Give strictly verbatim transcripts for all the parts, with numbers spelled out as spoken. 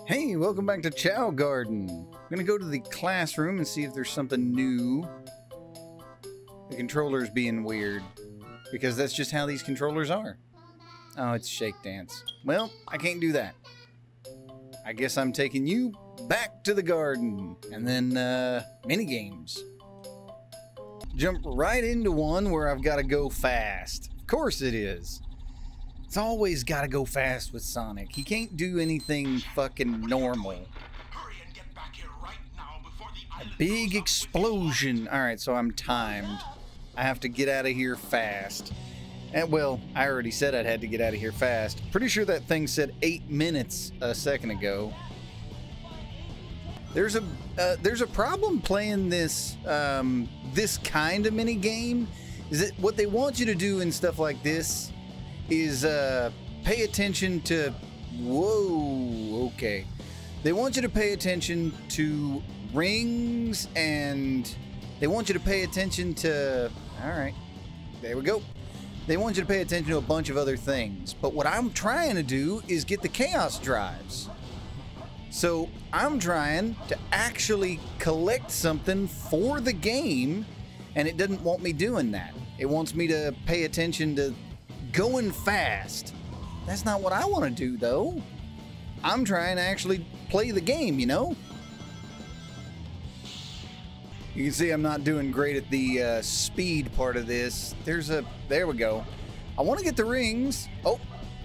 Hey, welcome back to Chao Garden. I'm gonna go to the classroom and see if there's something new. The controller's being weird, because that's just how these controllers are. Oh, it's shake dance. Well, I can't do that. I guess I'm taking you back to the garden, and then, uh, mini games. Jump right into one where I've got to go fast. Of course it is. It's always got to go fast with Sonic. He can't do anything fucking normal. A big explosion. Alright, so I'm timed. I have to get out of here fast. And, well, I already said I'd had to get out of here fast. Pretty sure that thing said eight minutes a second ago. There's a uh, there's a problem playing this um, this kind of mini game. Is that what they want you to do in stuff like this? Is uh, pay attention to, whoa, okay. They want you to pay attention to rings, and they want you to pay attention to, all right, there we go. They want you to pay attention to a bunch of other things. But what I'm trying to do is get the chaos drives. So I'm trying to actually collect something for the game, and it doesn't want me doing that. It wants me to pay attention to going fast. That's not what I want to do, though. I'm trying to actually play the game, you know? You can see I'm not doing great at the uh, speed part of this. There's a... There we go. I want to get the rings. Oh.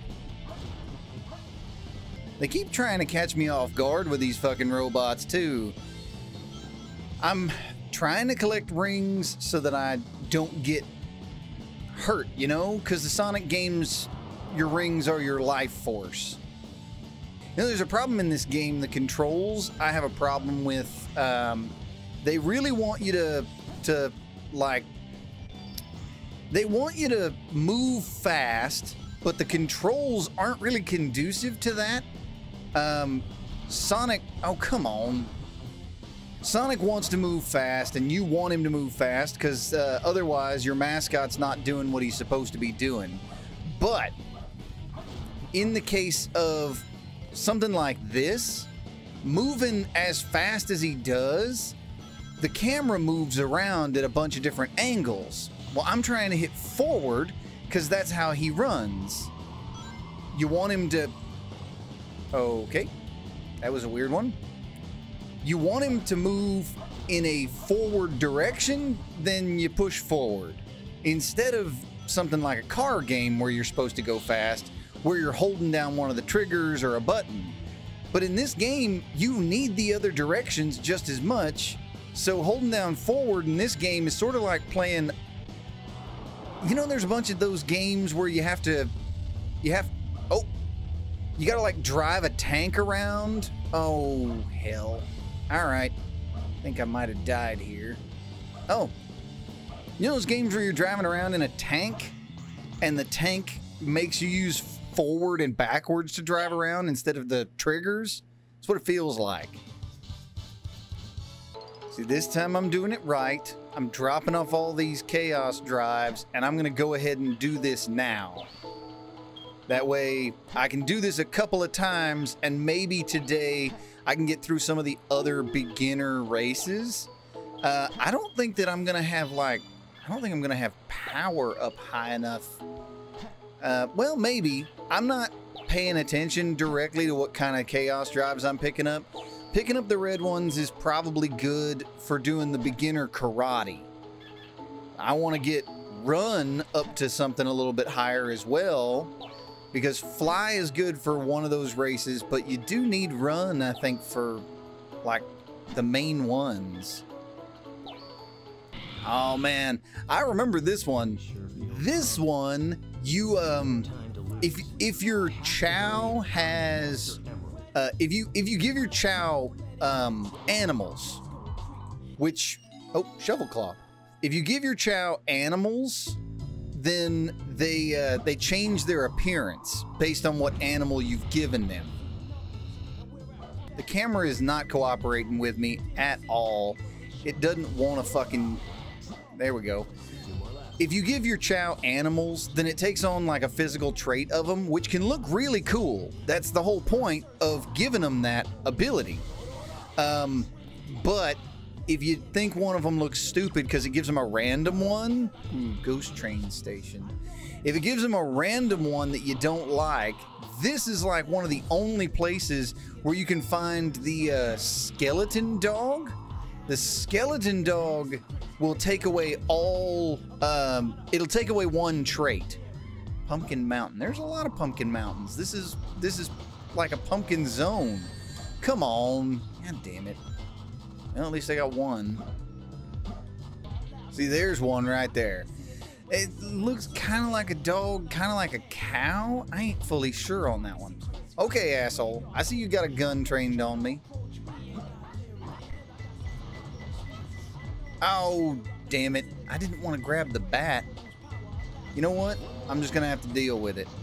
They keep trying to catch me off guard with these fucking robots, too. I'm trying to collect rings so that I don't get hurt, you know, because the Sonic games, your rings are your life force. You know, there's a problem in this game. The controls, I have a problem with. Um, they really want you to, to like, they want you to move fast, but the controls aren't really conducive to that. Um, Sonic, oh, come on. Sonic wants to move fast, and you want him to move fast, because uh, otherwise your mascot's not doing what he's supposed to be doing. But in the case of something like this, moving as fast as he does, the camera moves around at a bunch of different angles. Well, I'm trying to hit forward, because that's how he runs. You want him to... Okay, that was a weird one. You want him to move in a forward direction, then you push forward. Instead of something like a car game where you're supposed to go fast, where you're holding down one of the triggers or a button. But in this game, you need the other directions just as much. So holding down forward in this game is sort of like playing... You know, there's a bunch of those games where you have to... You have... Oh! You gotta, like, drive a tank around? Oh, hell. Alright, I think I might have died here. Oh, you know those games where you're driving around in a tank and the tank makes you use forward and backwards to drive around instead of the triggers? That's what it feels like. See, this time I'm doing it right. I'm dropping off all these chaos drives, and I'm gonna go ahead and do this now. That way I can do this a couple of times, and maybe today I can get through some of the other beginner races. Uh, I don't think that I'm gonna have like, I don't think I'm gonna have power up high enough. Uh, well, maybe. I'm not paying attention directly to what kind of chaos drives I'm picking up. Picking up the red ones is probably good for doing the beginner karate. I want to get run up to something a little bit higher as well, because fly is good for one of those races, but you do need run, I think, for, like, the main ones. Oh, man. I remember this one. This one, you, um... If, if your Chao has... Uh, if you, if you give your Chao, um, animals, which... Oh, shovel claw. If you give your Chao animals... then they uh, they change their appearance based on what animal you've given them. The camera is not cooperating with me at all. It doesn't want to fucking... There we go. If you give your Chao animals, then it takes on like a physical trait of them, which can look really cool. That's the whole point of giving them that ability. Um, but if you think one of them looks stupid because it gives them a random one, ooh, ghost train station. If it gives them a random one that you don't like, this is like one of the only places where you can find the uh, skeleton dog. The skeleton dog will take away all, um, it'll take away one trait. Pumpkin Mountain. There's a lot of pumpkin mountains. This is, this is like a pumpkin zone. Come on. God damn it. Well, at least I got one. See, there's one right there. It looks kind of like a dog, kind of like a cow. I ain't fully sure on that one. Okay, asshole. I see you got a gun trained on me. Oh, damn it. I didn't want to grab the bat. You know what? I'm just going to have to deal with it.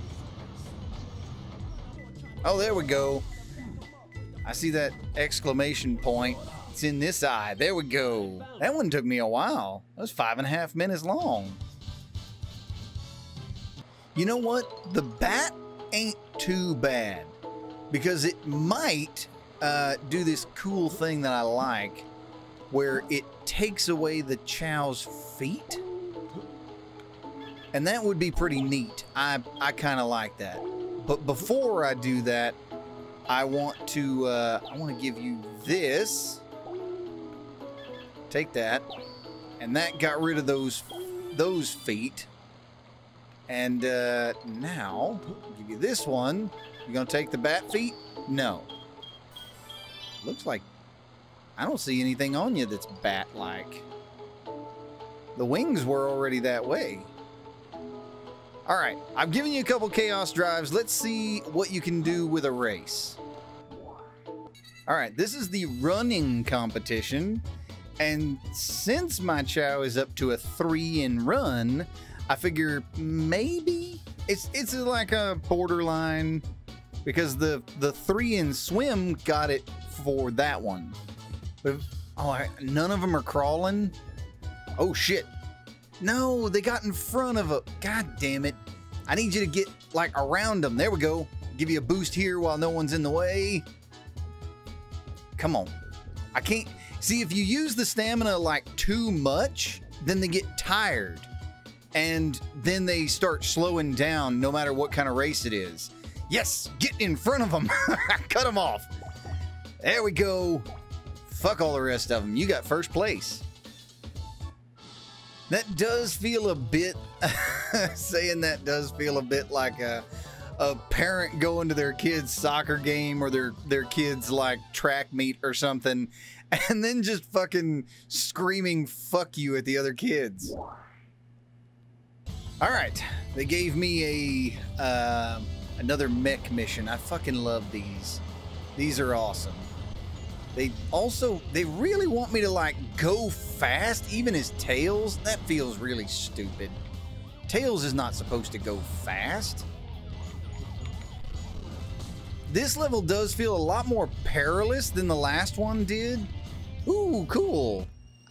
Oh, there we go. I see that exclamation point. It's in this eye. There we go. That one took me a while. That was five and a half minutes long. You know what? The bat ain't too bad because it might uh, do this cool thing that I like where it takes away the Chao's feet. And that would be pretty neat. I, I kind of like that. But before I do that, I want to, uh, I want to give you this. Take that. And that got rid of those, those feet. And uh, now, I'll give you this one. You gonna take the bat feet? No. Looks like I don't see anything on you that's bat-like. The wings were already that way. All right, I've given you a couple chaos drives. Let's see what you can do with a race. All right, this is the running competition. And since my Chao is up to a three in run, I figure maybe it's it's like a borderline because the the three in swim got it for that one. But oh, I, none of them are crawling. Oh shit! No, they got in front of a. God damn it! I need you to get like around them. There we go. Give you a boost here while no one's in the way. Come on. I can't see if you use the stamina like too much, then they get tired. And then they start slowing down no matter what kind of race it is. Yes, get in front of them. Cut them off. There we go. Fuck all the rest of them. You got first place. That does feel a bit, saying that does feel a bit like a, a parent going to their kid's soccer game or their, their kid's like track meet or something. And then just fucking screaming fuck you at the other kids. All right, they gave me a uh, another mech mission. I fucking love these. These are awesome. They also, they really want me to like go fast, even as Tails. That feels really stupid. Tails is not supposed to go fast. This level does feel a lot more perilous than the last one did. Ooh, cool.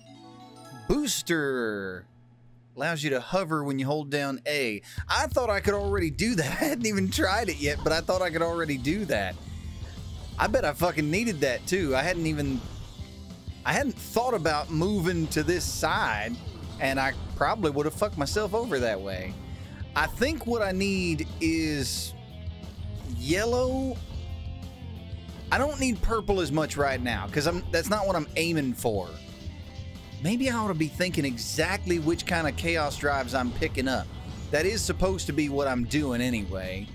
Booster. Allows you to hover when you hold down A. I thought I could already do that. I hadn't even tried it yet, but I thought I could already do that. I bet I fucking needed that too. I hadn't even... I hadn't thought about moving to this side, and I probably would have fucked myself over that way. I think what I need is yellow. I don't need purple as much right now, because I'm that's not what I'm aiming for. Maybe I ought to be thinking exactly which kind of chaos drives I'm picking up. That is supposed to be what I'm doing anyway.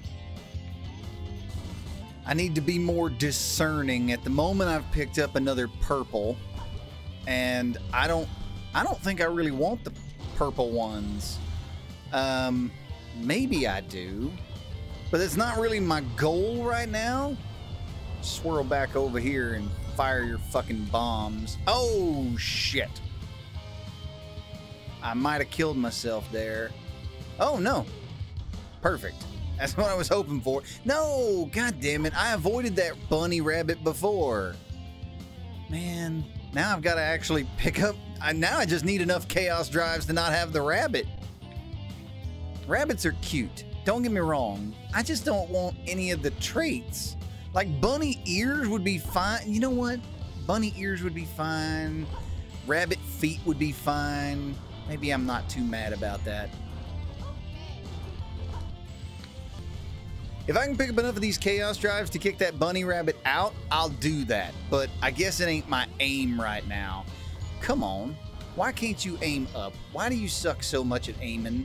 I need to be more discerning. At the moment, I've picked up another purple, and I don't, I don't think I really want the purple ones. Um, maybe I do, but it's not really my goal right now. Swirl back over here and fire your fucking bombs. Oh shit! I might have killed myself there. Oh no! Perfect. That's what I was hoping for. No! God damn it. I avoided that bunny rabbit before. Man, now I've got to actually pick up... I, now I just need enough chaos drives to not have the rabbit. Rabbits are cute. Don't get me wrong. I just don't want any of the traits. Like bunny ears would be fine. You know what? Bunny ears would be fine. Rabbit feet would be fine. Maybe I'm not too mad about that. If I can pick up enough of these chaos drives to kick that bunny rabbit out, I'll do that. But I guess it ain't my aim right now. Come on. Why can't you aim up? Why do you suck so much at aiming?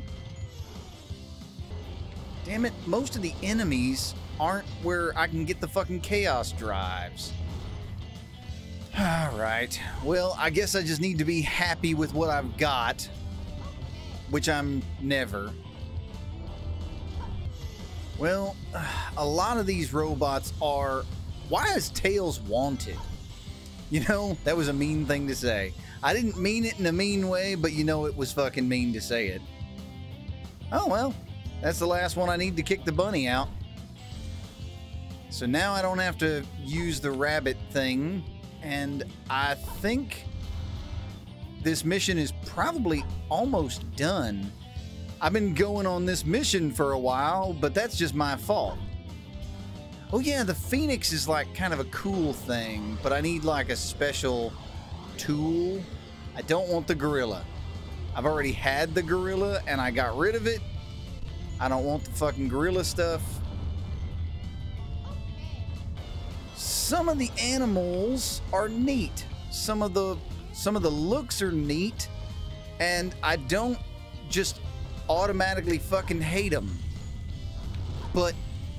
Damn it, most of the enemies aren't where I can get the fucking chaos drives. Alright, well, I guess I just need to be happy with what I've got, which I'm never. Well, a lot of these robots are... Why is Tails wanted? You know, that was a mean thing to say. I didn't mean it in a mean way, but you know it was fucking mean to say it. Oh, well. That's the last one I need to kick the bunny out. So now I don't have to use the rabbit thing. And I think this mission is probably almost done. I've been going on this mission for a while, but that's just my fault. Oh yeah, the Phoenix is like kind of a cool thing, but I need like a special tool. I don't want the gorilla. I've already had the gorilla and I got rid of it. I don't want the fucking gorilla stuff. Some of the animals are neat. Some of the some of the looks are neat, and I don't just automatically fucking hate them. But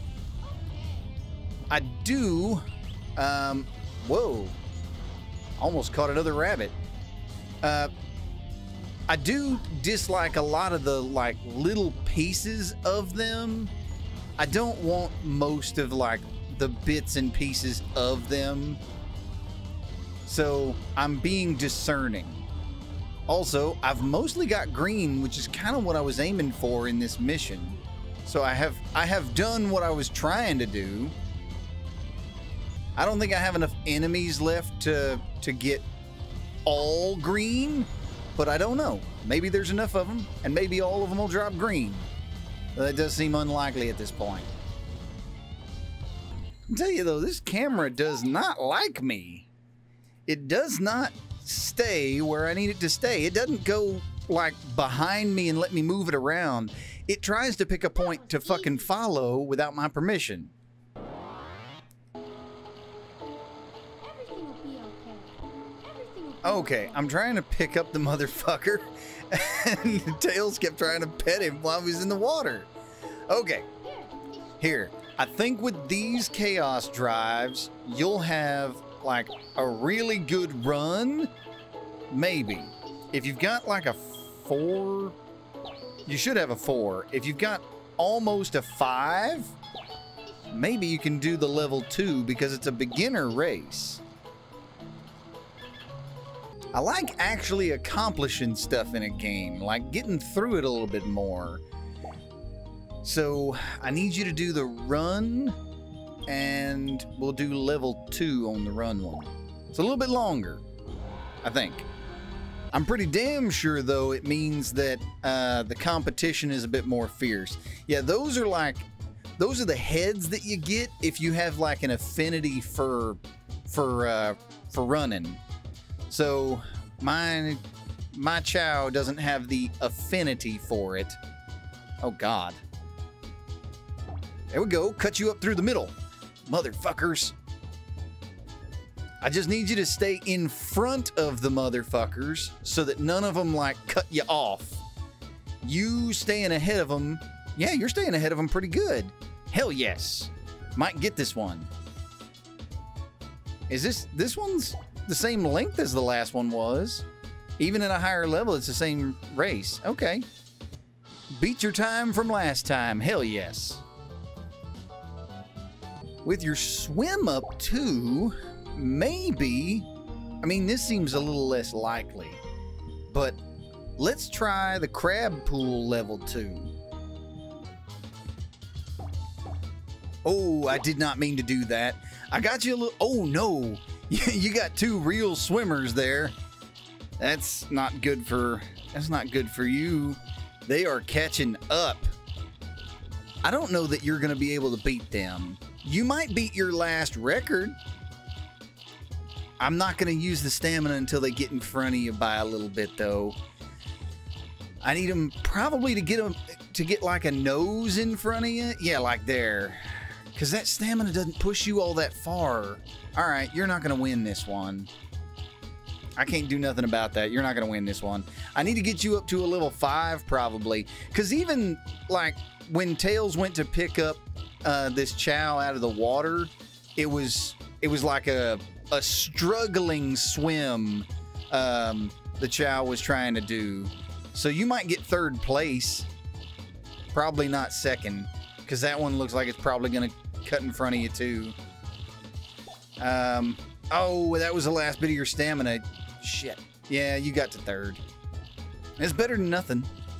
I do. Um, whoa! Almost caught another rabbit. Uh, I do dislike a lot of the like little pieces of them. I don't want most of like the bits and pieces of them. So I'm being discerning. Also, I've mostly got green, which is kind of what I was aiming for in this mission. So I have I have done what I was trying to do. I don't think I have enough enemies left to to get all green. But I don't know. Maybe there's enough of them, and maybe all of them will drop green. That does seem unlikely at this point. I'll tell you though, this camera does not like me. It does not stay where I need it to stay. It doesn't go like behind me and let me move it around. It tries to pick a point to fucking follow without my permission. Okay, I'm trying to pick up the motherfucker, and Tails kept trying to pet him while he was in the water. Okay, here. I think with these chaos drives, you'll have like a really good run. Maybe. If you've got like a four, you should have a four. If you've got almost a five, maybe you can do the level two because it's a beginner race. I like actually accomplishing stuff in a game, like getting through it a little bit more. So I need you to do the run, and we'll do level two on the run one. It's a little bit longer, I think. I'm pretty damn sure, though, it means that uh, the competition is a bit more fierce. Yeah, those are like, those are the heads that you get if you have like an affinity for, for, uh, for running. So my, my Chao doesn't have the affinity for it. Oh, God. There we go. Cut you up through the middle. Motherfuckers. I just need you to stay in front of the motherfuckers so that none of them, like, cut you off. You staying ahead of them. Yeah, you're staying ahead of them pretty good. Hell yes. Might get this one. Is this... This one's the same length as the last one was. Even at a higher level, it's the same race. Okay. Beat your time from last time. Hell yes. With your swim up too, maybe, I mean, this seems a little less likely, but let's try the crab pool level two. Oh, I did not mean to do that. I got you a little, oh no, you got two real swimmers there. That's not good for, that's not good for you. They are catching up. I don't know that you're going to be able to beat them. You might beat your last record. I'm not going to use the stamina until they get in front of you by a little bit, though. I need them probably to get them to get like a nose in front of you. Yeah, like there. Because that stamina doesn't push you all that far. All right, you're not going to win this one. I can't do nothing about that. You're not going to win this one. I need to get you up to a level five probably. Because even like when Tails went to pick up uh, this Chao out of the water, it was it was like a, a struggling swim um, the Chao was trying to do. So you might get third place. Probably not second. Because that one looks like it's probably going to cut in front of you too. Um, oh, that was the last bit of your stamina. Shit. Yeah, you got to third. It's better than nothing.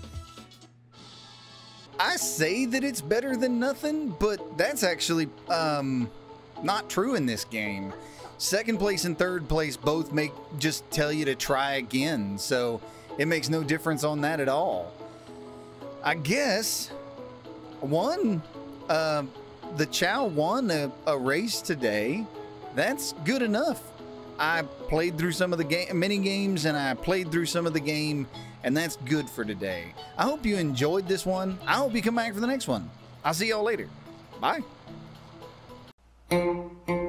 I say that it's better than nothing, but that's actually um, not true in this game. Second place and third place both make just tell you to try again, so it makes no difference on that at all. I guess one, uh, the Chao won a, a race today. That's good enough. I played through some of the game, mini games, and I played through some of the game, and that's good for today. I hope you enjoyed this one. I hope you come back for the next one. I'll see y'all later. Bye.